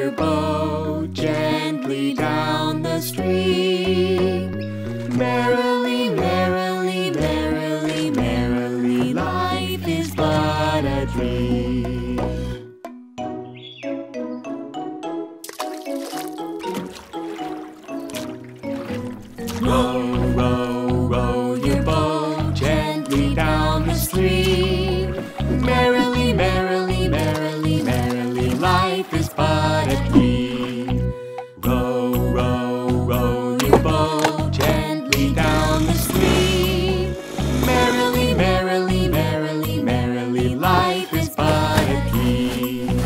your boat gently down the stream. Merrily, merrily, merrily, merrily, life is but a dream. Row, row, row your boat gently down the stream. Merrily, merrily, merrily, merrily, life is but a dream. Row, row, row your boat gently down the stream. Merrily, merrily, merrily, merrily, life is but a dream.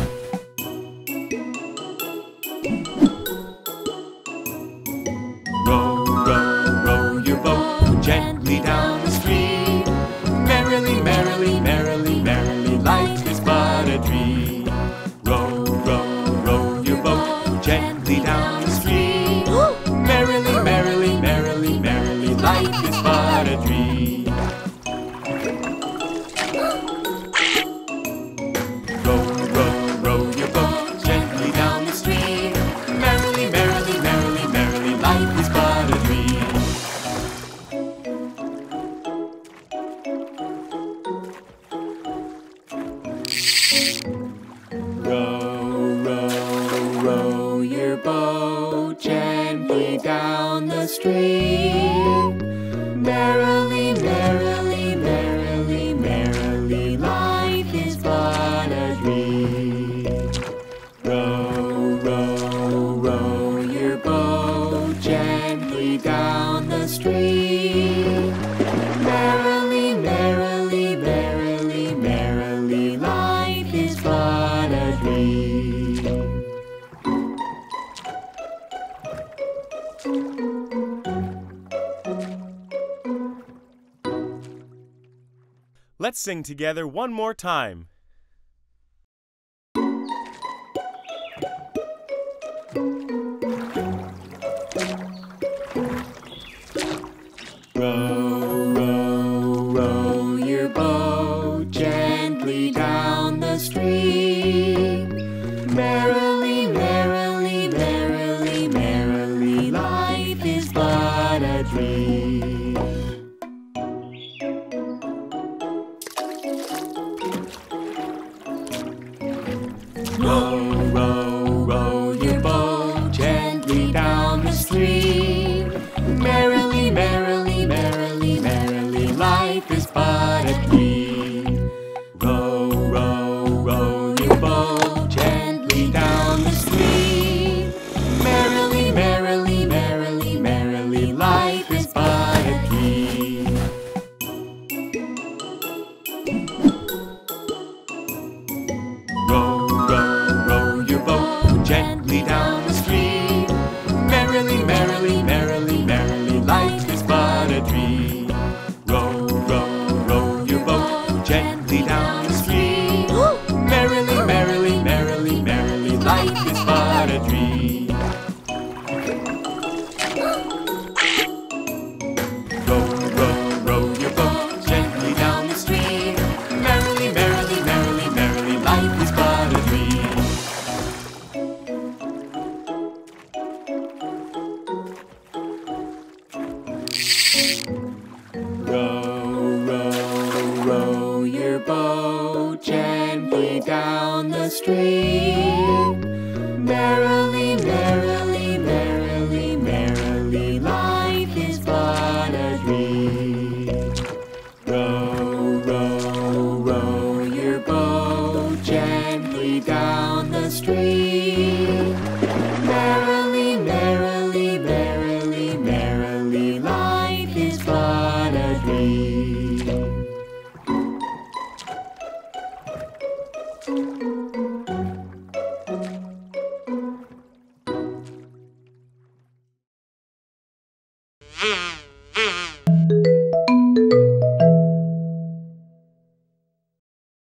Row, row, row your boat gently down the stream. Merrily, merrily, merrily, merrily, life is but a dream. Row, row, row your boat gently down the stream. Merrily, merrily, merrily, merrily, life is but a dream. Row, row, row your boat gently down the stream. Merrily, merrily, merrily, merrily, life is but a dream. Row, row, row your boat gently down the stream. Merrily, merrily, merrily, merrily, life is but a dream. Row, row, row your boat gently down the stream. Merrily, merrily, merrily, merrily, life is but a dream. Let's sing together one more time. Row, row, row your boat gently down the stream. Merrily, merrily, merrily, merrily, life is but a dream. Row, row, row your boat gently down the stream. Merrily, merrily, merrily, merrily, life is but a dream. Row, row, row your boat gently down the stream. Merrily, merrily, merrily, merrily, life is but a dream. Row, row, row your boat gently down the stream. Merrily, merrily, merrily, merrily, life is but a dream. Row, row, row your boat gently down the stream. Merrily, merrily, merrily, merrily, life is but a dream. Row, row, row your boat gently down the stream. Merrily, merrily, merrily, merrily, life is but a dream. Row, row, row your boat gently down the stream. Merrily, merrily, merrily, merrily, life is but a dream. Row, row, row your boat gently down the stream. Merrily, merrily, merrily, merrily, life is but a dream.